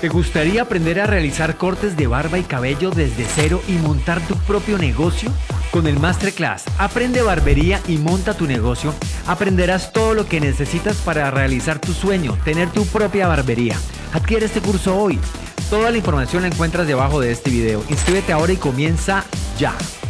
¿Te gustaría aprender a realizar cortes de barba y cabello desde cero y montar tu propio negocio? Con el Masterclass Aprende Barbería y Monta tu Negocio, aprenderás todo lo que necesitas para realizar tu sueño, tener tu propia barbería. Adquiere este curso hoy. Toda la información la encuentras debajo de este video. Inscríbete ahora y comienza ya.